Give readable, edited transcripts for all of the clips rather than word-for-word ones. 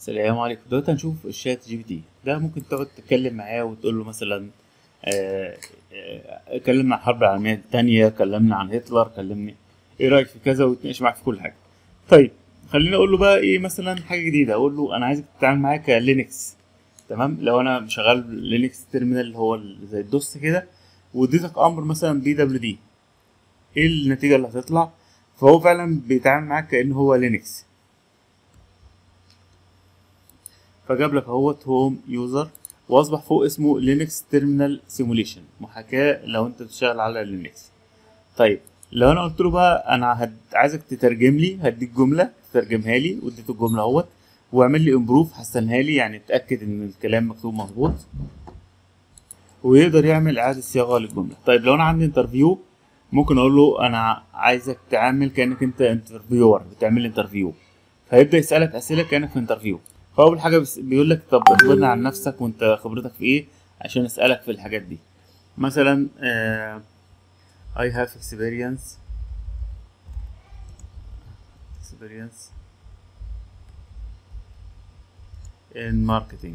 السلام عليكم. دلوقتي هنشوف الشات جي بي تي ده. ممكن تقعد تتكلم معاه وتقول له مثلا كلمنا عن الحرب العالمية التانية، كلمنا عن هتلر، كلمني ايه رأيك في كذا، ويتناقش معاك في كل حاجة. طيب خليني اقول له بقى ايه مثلا حاجة جديدة. اقول له انا عايزك تتعامل معايا كلينكس. تمام، لو انا شغال لينكس تيرمينال اللي هو زي الدوس كده، واديتك امر مثلا بي دبليو دي، ايه النتيجة اللي هتطلع؟ فهو فعلا بيتعامل معاك كأنه هو لينكس. فجاب لك اهوت هوم يوزر، واصبح فوق اسمه لينكس تيرمينال سيموليشن، محاكاة لو انت بتشتغل على لينكس. طيب لو انا قلت له بقى انا عايزك تترجم لي، هديك جملة تترجمها لي، واديته الجملة اهوت، واعمل لي امبروف، حسنها لي، يعني اتاكد ان الكلام مكتوب مظبوط، ويقدر يعمل اعادة صياغة للجملة. طيب لو انا عندي انترفيو، ممكن اقول له انا عايزك تعمل كانك انت انترفيور، بتعمل انترفيو، فيبدا يسالك اسئله كانك في انترفيو. فاول حاجه بيقول لك طب اخبرنا عن نفسك وانت خبرتك في ايه، عشان اسالك في الحاجات دي. مثلا I have experience in marketing.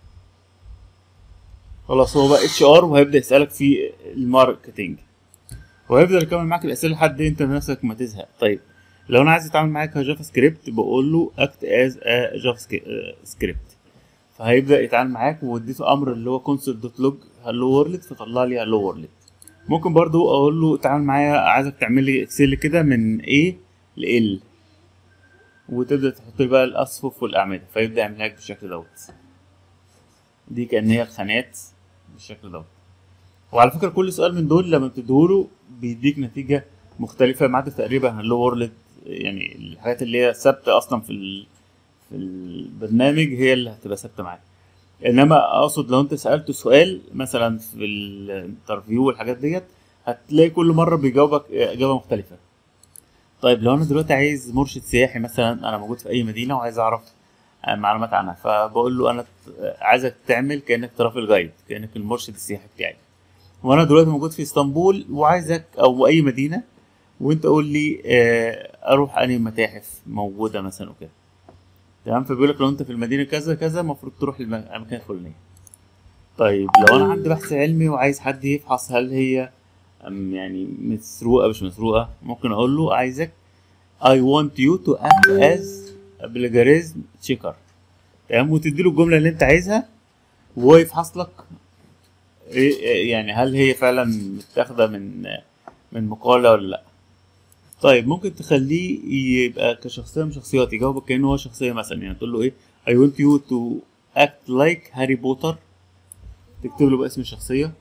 خلاص هو بقى اتش ار، وهيبدا يسالك في الماركتينج، وهيفضل يكمل معاك الاسئله لحد انت نفسك ما تزهق. طيب لو انا عايز اتعامل معاك كجافا سكريبت، بقول له اكت از جافا سكريبت، فهيبدا يتعامل معاك. واديته امر اللي هو console دوت لوج هلو وورلد، فطلع لي هلو وورلد. ممكن برضو اقول له تعامل معايا، عايزك تعمل لي اكسل كده من A ل L، وتبدا تحط لي بقى الاصفف والاعمده، فيبدا يعمل لك بالشكل دوت. دي كأن هي الخانات بالشكل دوت. وعلى فكرة كل سؤال من دول لما بتديهوله بيديك نتيجة مختلفة، ما عدا تقريبا هلو وورلد، يعني الحاجات اللي هي ثابتة أصلا في البرنامج هي اللي هتبقى ثابتة معاك. إنما أقصد لو أنت سألته سؤال مثلا في الانترفيو والحاجات ديت، هتلاقي كل مرة بيجاوبك إجابة مختلفة. طيب لو أنا دلوقتي عايز مرشد سياحي مثلا، أنا موجود في أي مدينة وعايز أعرف معلومات عنها، فبقول له أنا عايزك تعمل كأنك ترافل جايد، كأنك المرشد السياحي بتاعي، وانا دلوقتي موجود في اسطنبول وعايزك او اي مدينه، وانت قول لي اروح انهي متاحف موجوده مثلا وكده. تمام، فبيقول لك لو انت في المدينه كذا كذا المفروض تروح الاماكن الفلانيه. طيب لو انا عندي بحث علمي وعايز حد يفحص هل هي يعني مسروقه مش مسروقه، ممكن اقول له عايزك I want you to act as a plagiarism checker. تمام، وتدي له الجمله اللي انت عايزها، وهو يفحص لك يعني هل هي فعلا متاخده من مقالة ولا لأ. طيب ممكن تخليه يبقى كشخصية من شخصيات، يجاوبك كأنه هو شخصية مثلا، يعني تقول له ايه I want you to act like هاري بوتر، تكتب له بقى اسم الشخصية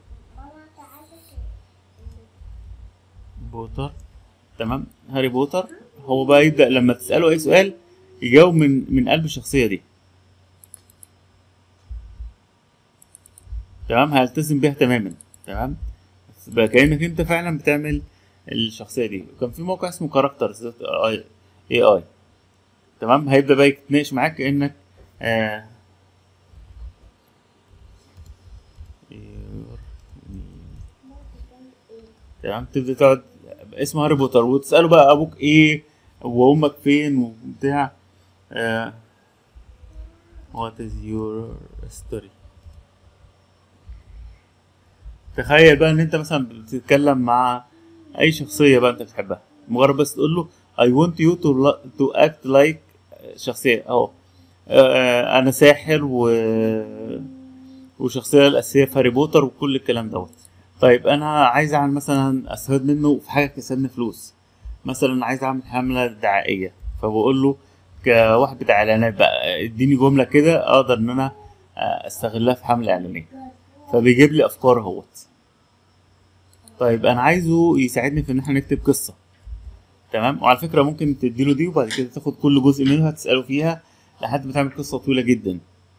بوتر. تمام، هاري بوتر. هو بقى يبدأ لما تسأله أي سؤال يجاوب من قلب الشخصية دي. تمام، هيلتزم بيها تماما. تمام، بقى كأنك انت فعلا بتعمل الشخصية دي. كان في موقع اسمه كاركترز اي اي. تمام، هيبدأ بقى يتناقش معاك كأنك آه تمام، تبدأ تقعد اسمه هاري بوتر، وتسأله بقى أبوك إيه وأمك فين وبتاع. what is your story. تخيل بقى إن أنت مثلا بتتكلم مع أي شخصية بقى أنت بتحبها، مجرد بس تقول له I want you to act like شخصية أهو. أنا ساحر وشخصية الأساسية في هاري بوتر وكل الكلام دوت. طيب أنا عايز أعمل مثلا أستفاد منه في حاجة تكسبني فلوس، مثلا عايز أعمل حملة دعائية، فبقول له كواحد بتاع إعلانات بقى اديني جملة كده أقدر إن أنا أستغلها في حملة إعلانية، فبيجيب لي أفكار اهوت. طيب أنا عايزه يساعدني في إن إحنا نكتب قصة. تمام، وعلى فكرة ممكن تديله دي وبعد كده تاخد كل جزء منها تسأله فيها لحد ما تعمل قصة طويلة جدا.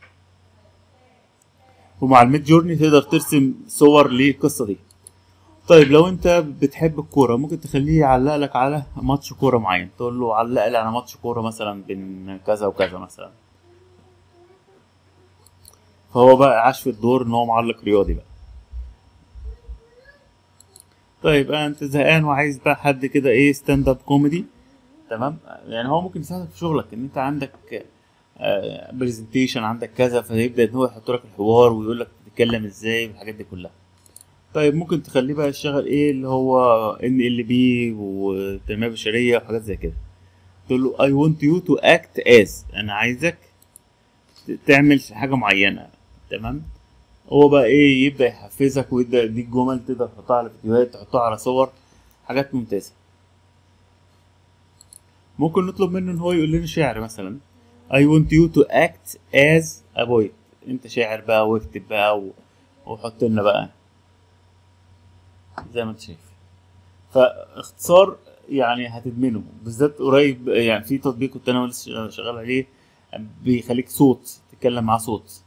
ومع الميد جورني تقدر ترسم صور للقصة دي. طيب لو انت بتحب الكورة، ممكن تخليه يعلق لك على ماتش كورة معين، تقول له علق لي على ماتش كورة مثلا بين كذا وكذا مثلا، فهو بقى عاش في الدور ان هو معلق رياضي بقى. طيب انت زهقان وعايز بقى حد كده ايه ستاند اب كوميدي. تمام، يعني هو ممكن يساعدك في شغلك، ان انت عندك برزنتيشن عندك كذا، فيبدا ان هو يحط لك الحوار ويقول لك تتكلم ازاي والحاجات دي كلها. طيب ممكن تخليه بقى يشتغل ايه اللي هو NLP والتنميه البشريه وحاجات زي كده. تقول له I want you to act as، انا عايزك تعمل حاجه معينه. تمام. هو بقى ايه يبدا يحفزك ويبدا يديك جمل تقدر تحطها على فيديوهات، تحطها على صور، حاجات ممتازه. ممكن نطلب منه ان هو يقول لنا شعر مثلا I want you to act as a poet، انت شاعر بقى واكتب بقى وحط لنا بقى زي ما انت شايف. فاختصار يعني هتدمنه بالذات قريب. يعني في تطبيق كنت انا لسه شغال عليه بيخليك صوت تتكلم مع صوت،